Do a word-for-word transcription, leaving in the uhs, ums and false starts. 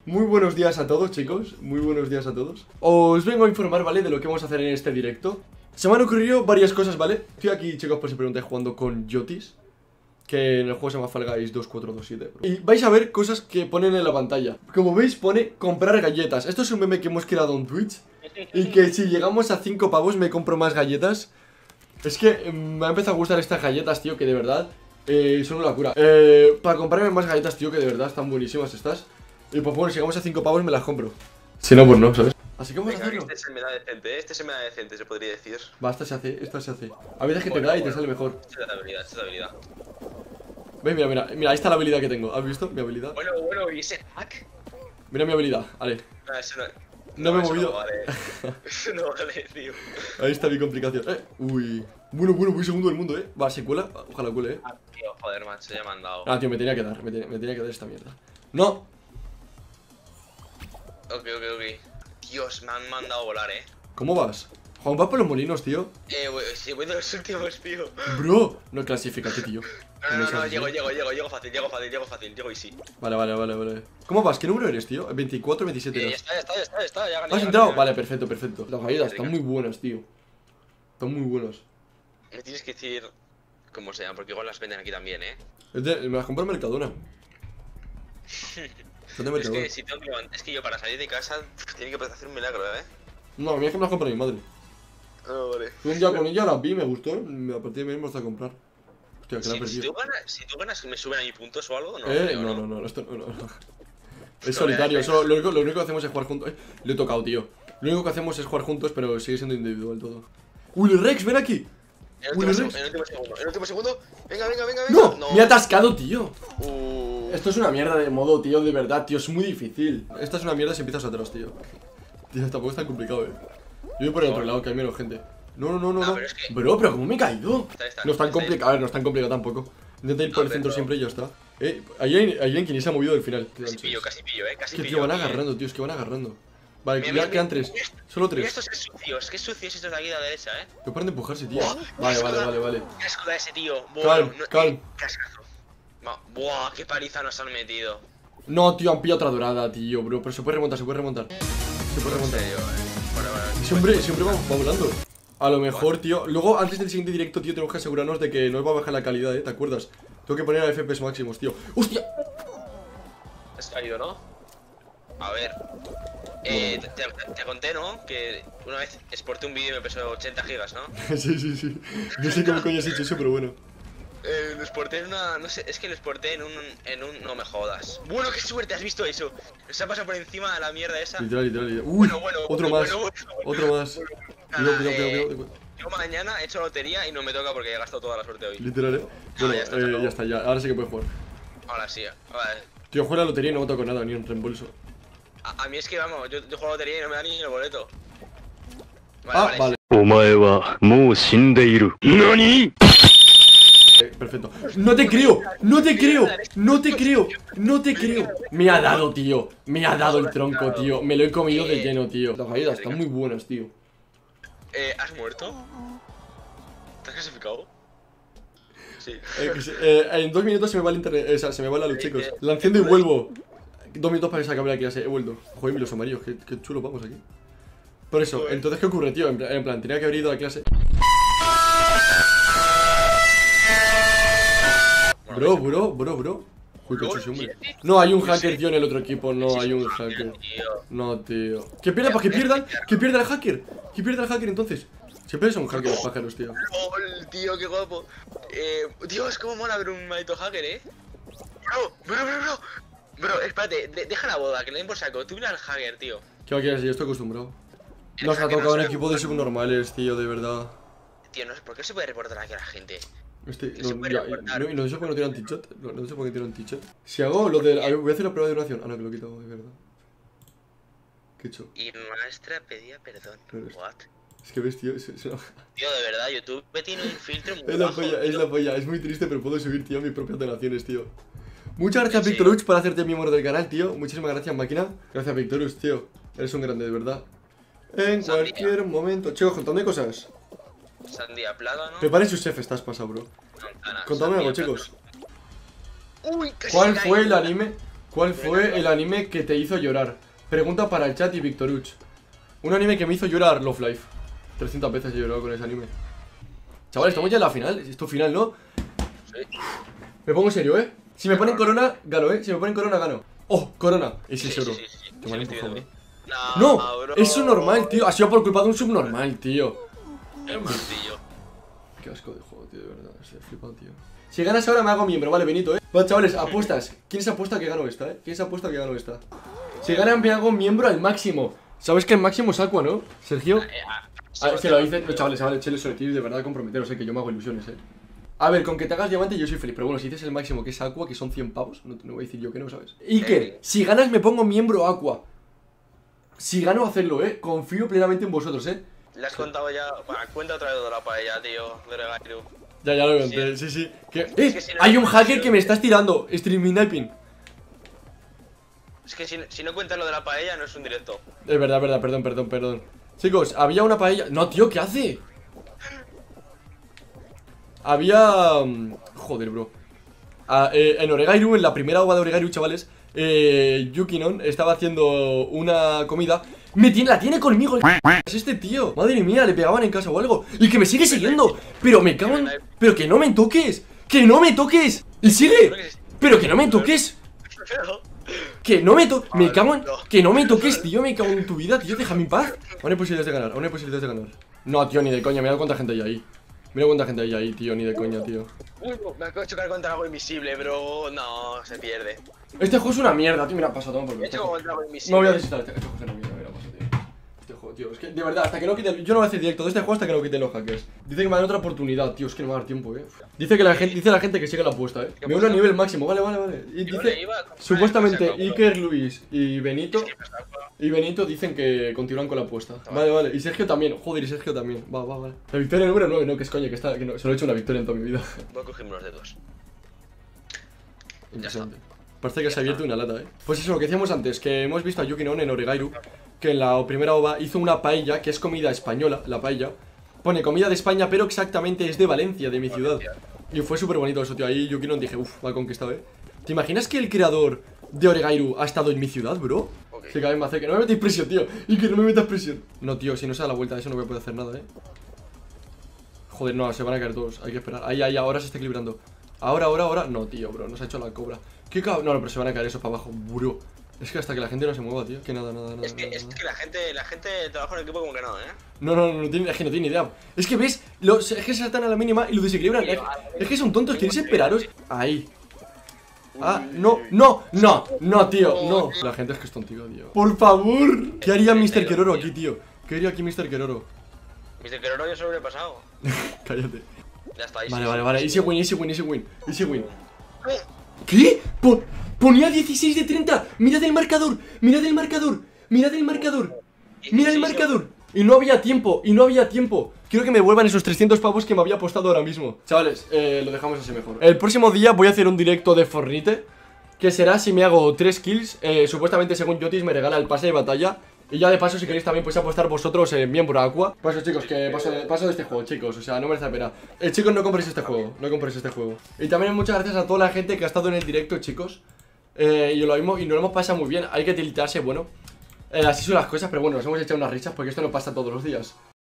Muy buenos días a todos, chicos. Muy buenos días a todos. Os vengo a informar, ¿vale? De lo que vamos a hacer en este directo. Se me han ocurrido varias cosas, ¿vale? Estoy aquí, chicos, por si preguntáis, jugando con Yotis, que en el juego se llama Fall Guys dos cuatro dos siete. Y vais a ver cosas que ponen en la pantalla. Como veis, pone comprar galletas. Esto es un meme que hemos creado en Twitch. Y que si llegamos a cinco pavos me compro más galletas. Es que me ha empezado a gustar estas galletas, tío, que de verdad eh, son una locura. eh, Para comprarme más galletas, tío, que de verdad están buenísimas estas. Y pues bueno, si llegamos a cinco pavos me las compro. Si no, pues no, ¿sabes? Así que vamos Venga, a hacerlo. Este se me da decente, este se me da decente, se podría decir. Va, esta se hace, esta se hace. A veces que Bueno, te da y bueno. te sale mejor. Esta es la habilidad, esta es la habilidad. Ven, mira, mira, mira, ahí está la habilidad que tengo. ¿Has visto mi habilidad? Bueno, bueno, ¿y ese hack? Mira mi habilidad, vale. No, eso no... No me he eso movido. No vale. Eso no vale, tío. Ahí está mi complicación. Eh, uy. Bueno, bueno, voy segundo del mundo, eh. Va, se cuela. Ojalá cuele, eh. Ah, tío, joder, macho, ya me han dado. Ah, tío, me tenía que dar, me tenía, me tenía que dar esta mierda. No. Ok, ok, ok. Dios, me han mandado a volar, eh. ¿Cómo vas? Juan, vas por los molinos, tío. Eh, voy, sí, voy de los últimos, tío. Bro, no clasificate, tío. No, no, no, seas llego, así. llego, llego, llego fácil, llego fácil, llego fácil, llego y sí. Vale, vale, vale, vale. ¿Cómo vas? ¿Qué número eres, tío? ¿veinticuatro o veintisiete Eh, ya eras? está, ya está, ya está, ya está, ya gané. ¿Has ya entrado? gané. Vale, perfecto, perfecto. Las galletas están muy buenas, tío. Están muy buenas. Me tienes que decir cómo se llama, porque igual las venden aquí también, eh. Es de- me las compré en Mercadona. Son de Es Mercadona. que, si tengo que levant- es que yo para salir de casa tiene que hacer un milagro, eh. No, a mí es que me las compré mi madre. No, vale. Fui un día con ella, las vi, me gustó. A partir de ahí me las a comprar. Hostia, que la he Si, si, perdido. tú ganas, si tú ganas, ¿me suben a mis puntos o algo? No, Eh, creo, no, no, no, esto no, no, no. Es solitario, No, eso, lo, único, lo único que hacemos es jugar juntos. Eh, le he tocado, tío. Lo único que hacemos es jugar juntos, pero sigue siendo individual todo. ¡Willy Rex, ven aquí! En el, Willy último, Rex. seg- en el último segundo, en el último segundo. Venga, venga, venga, venga. ¡No! ¡Me ha atascado, tío! Uh, Esto es una mierda de modo, tío, de verdad, tío, es muy difícil. Esta es una mierda si empiezas atrás, tío. Tío, tampoco es tan complicado, eh. Yo voy por el otro lado, que hay menos gente. No, no, no, no, Ah, no. pero es que- Bro, pero ¿cómo me he caído? Está, está, No es tan está, complicado, a ver, no es tan complicado tampoco. Intenta ir No, por el pero- centro siempre y ya está. Eh, hay alguien, hay alguien que ni se ha movido del final. Casi pillo, casi pillo, eh. Casi Que pillo. tío, van aquí, eh. agarrando, tío, es que van agarrando. Vale, Mira, ya mira, quedan mira, tres. mira esto- Solo Mira tres. estos que sucios, qué sucios estos de aquí a la derecha, eh. No paran de empujarse, tío. Buah, Vale, qué vale, asco vale, da- vale. Qué asco da ese tío. Buah, Calm, no- calm. eh, Qué ascazo. Va, buah, qué paliza nos han metido. No, tío, han pillado otra dorada, tío, bro. Pero se puede remontar, se puede remontar. Se puede En remontar. serio, eh. Bueno, bueno. Ese hombre, ese hombre va, va volando. A lo mejor, tío. Luego, antes del siguiente directo, tío, tenemos que asegurarnos de que no nos va a bajar la calidad, eh. ¿Te acuerdas? Tengo que poner a F P S máximos, tío. ¡Hostia! Has caído, ¿no? A ver. Eh, te, te- te conté, ¿no? Que una vez exporté un vídeo y me pesó ochenta gigas, ¿no? Sí, sí, sí. No sé cómo coño has hecho eso, pero bueno. Eh, lo exporté en una... no sé, es que lo exporté en un... en un... no me jodas. Bueno, qué suerte, ¿has visto eso? Se ha pasado por encima de la mierda esa. Literal, literal, literal. Uy, Bueno, bueno, otro bueno, más. bueno, bueno, Otro más. bueno, Cuidado, nada, cuidado, cuidado, eh, cuidado. Yo mañana he hecho lotería y no me toca porque he gastado toda la suerte hoy. Literal, eh. Bueno, ya está, eh, se acabó. ya está, ya. Ahora sí que puedes jugar. Ahora sí, vale. Tío, juego la lotería y no me toco nada, ni un reembolso. A, a mí es que, vamos, yo, yo juego lotería y no me da ni el boleto. Vale, Ah, vale. vale. お前はもう死んでいる。何？ Eh, perfecto. No te creo, no te creo, no te creo, no te creo. Me ha dado, tío. Me ha dado el tronco, tío. Me lo he comido de lleno, tío. Las galletas están muy buenas, tío. Eh, ¿has muerto? ¿Te has clasificado? Sí. Eh, que se- eh, en dos minutos se me va el internet, eh, o sea, se me va la luz, chicos. La enciendo y vuelvo. Dos minutos para que se acabe la clase, he vuelto. Joder, los amarillos, qué, qué chulo vamos aquí. Por eso, Joder. entonces, ¿qué ocurre, tío? En plan, en plan, tenía que haber ido a clase. Bro, bro, bro, bro. Uy, qué chulo, hombre. No, hay un hacker, tío, en el otro equipo. No, hay un hacker. Tío. No, tío. Que pierda, para que pierdan. Que pierda el hacker. Que pierda el hacker entonces. Siempre son hacker los pájaros, tío. LOL, tío, qué guapo. Eh, Dios, cómo mola ver un maldito hacker, eh. Bro, bro, bro, bro. Bro, espérate, de- deja la boda, que le den por saco. Tú mira al hacker, tío. ¿Qué va a querer? Yo estoy acostumbrado. El Nos ha hacker tocado no un sabe equipo de jugar. subnormales, tío, de verdad. Tío, no sé por qué se puede reportar aquí a la gente. Este, Que no, se puede ya, reportar. no, y no sé por qué no tiene anti-chat. No, no sé por qué tiene anti-chat. Si hago lo de. A ver, voy a hacer la prueba de duración. Ah, no, que lo he quitado, de verdad. ¿Qué he hecho? Y maestra pedía perdón. Pero es- What? Es que ves, tío. Es, es una- Tío, de verdad, YouTube tiene un filtro muy es la bajo, polla, es tío. la polla. Es muy triste, pero puedo subir, tío, mis propias donaciones, tío. Muchas gracias, Sí. Victorux, por hacerte miembro del canal, tío. Muchísimas gracias, máquina. Gracias, Victorux, tío. Eres un grande, de verdad. En Sandía. cualquier momento. Chicos, contadme cosas. Sandía, plátano. Preparen sus chefs, estás pasado, bro. manzana, Contadme algo, sandía, chicos. plátano. Uy, casi ¿Cuál se fue cae. el anime? ¿Cuál fue el anime que te hizo llorar? Pregunta para el chat y Victoruch. Un anime que me hizo llorar, Love Life. trescientas veces he llorado con ese anime. Chavales, estamos ya en la final. Es tu final, ¿no? Sí. Me pongo serio, ¿eh? Si me ponen corona, gano, ¿eh? Si me ponen corona, gano. ¡Oh, corona! Ese es Sí, oro. sí, sí, sí. Qué Sí, mal lo estoy empujado, viendo. ¿eh? No, ¡No! bro. Es subnormal, tío. Ha sido por culpa de un subnormal, tío. El martillo. Qué asco de juego, tío, de verdad. Estoy flipado, tío. Si ganas ahora me hago miembro, vale, Benito, ¿eh? Vale, chavales, apuestas. ¿Quién se apuesta que gano esta, eh? ¿Quién se apuesta que gano esta? Si ganan me hago miembro al máximo. ¿Sabes que el máximo es Aqua, no? Sergio. Eh, ah, A ver, se lo dice, no, chavales, chavales, chele, sobre ti, de verdad comprometeros, eh, que yo me hago ilusiones, eh. A ver, con que te hagas diamante yo soy feliz, pero bueno, si dices el máximo que es Aqua, que son cien pavos, no, no voy a decir yo que no, ¿sabes? Y que, si ganas me pongo miembro Aqua. Si gano, hacedlo, eh. Confío plenamente en vosotros, eh. Le has contado ya. Bueno, cuenta otra vez de la paella, tío. De Regairu. Ya, ya lo conté, sí, sí. ¿Qué? ¡Eh! que si no- Hay un hacker que me estás tirando. Streaming sniping. Es que si, si no cuentas lo de la paella, no es un directo. Es verdad, es verdad, perdón, perdón, perdón. Chicos, había una paella. No, tío, ¿qué hace? Había. um, Joder, bro. Ah, eh, en Oregairu, en la primera ova de Oregairu, chavales, eh, Yukinon estaba haciendo una comida. Me tiene, la tiene conmigo. Es este tío. Madre mía, le pegaban en casa o algo. Y que me sigue siguiendo. Pero me cago en. Pero que no me toques. Que no me toques. Y sigue. Pero que no me toques. Que no me toques. Me cago en. Que no me toques, tío. Me cago en tu vida, tío. Déjame en paz. Aún hay posibilidades de ganar. Aún hay posibilidades de ganar. No, tío, ni de coña. Mira cuánta gente hay ahí. Mira cuánta gente hay ahí, tío. Ni de coña, tío. Uy, me acabo de chocar contra algo invisible, bro. No, se pierde. Este juego es una mierda, tío. Mira, pasa, toma por Me he este chocado juego. contra algo No invisible. voy a desinstalar este, este juego, es una mierda. Mira, pasa, tío. Este juego, tío. Es que, de verdad, hasta que no quite. Yo no voy a hacer directo de este juego hasta que no quiten los hackers. Dice que me dan otra oportunidad, tío. Es que no me va a dar tiempo, eh. Dice que la gente, dice la gente que siga la apuesta, eh. Me uno a nivel máximo, vale, vale, vale. Y Yo dice. le iba a- Supuestamente Ay, me saco, Iker, Luis y Benito. Es que me saco. Y Benito dicen que continúan con la apuesta. Vale, vale. Y Sergio también. Joder, y Sergio también. Va, va, vale. La victoria número nueve, no, que es coña, que está. Que no, solo he hecho una victoria en toda mi vida. Voy a cogerme los dedos. Impresionante. Parece que se ha abierto una lata, eh. Pues eso, lo que decíamos antes, que hemos visto a Yukinon en Oregairu, que en la primera ova hizo una paella, que es comida española, la paella. Pone comida de España, pero exactamente es de Valencia, de mi ciudad. Y fue súper bonito eso, tío. Ahí Yukinon dije, uff, me ha conquistado, eh. ¿Te imaginas que el creador de Oregairu ha estado en mi ciudad, bro? Ok. Se cae más cerca. No me metáis presión, tío. Y que no me metas presión. No, tío, si no se da la vuelta de eso no voy a poder hacer nada, eh. Joder, no, se van a caer todos. Hay que esperar. Ahí, ahí, ahora se está equilibrando. Ahora, ahora, ahora. No, tío, bro. Nos ha hecho la cobra. ¿Qué cabrón? No, no, pero se van a caer esos para abajo, bro. Es que hasta que la gente no se mueva, tío. Que nada, nada, nada. Es que, nada, es nada. que la gente, la gente trabaja en equipo como que no, eh. No, no, no, no tiene, es que no tiene idea. Es que ves, los, es que se saltan a la mínima y lo desequilibran. Es, es que son tontos, queréis esperaros. Ahí. Ah, no, no, no, no, tío, no. La gente es que es tontiga, tío. Por favor. ¿Qué haría mister Keroro aquí, tío? ¿Qué haría aquí mister Keroro? mister Keroro yo solo he pasado. Cállate. Ya está, ahí Vale, sí, vale, sí, vale. sí. Easy win, easy win, easy win. Easy win. Eh, ¿Qué? Po- ponía dieciséis de treinta. Mirad el marcador. Mirad el marcador. Mirad el marcador. Mira el marcador. Y no había tiempo. Y no había tiempo. Quiero que me devuelvan esos trescientos pavos que me había apostado ahora mismo. Chavales, eh, lo dejamos así mejor. El próximo día voy a hacer un directo de Fortnite, que será si me hago tres kills. eh, Supuestamente según Yotis me regala el pase de batalla. Y ya de paso, si queréis también podéis apostar vosotros en miembro Aqua. Pues eso, chicos, que paso de, paso de este juego, chicos. O sea, no merece la pena. Eh, chicos, no compréis este juego. No compréis este juego. Y también muchas gracias a toda la gente que ha estado en el directo, chicos. Eh, y, lo mismo, y nos lo hemos pasado muy bien. Hay que tiltarse, bueno. Eh, así son las cosas, pero bueno, nos hemos echado unas risas porque esto no pasa todos los días.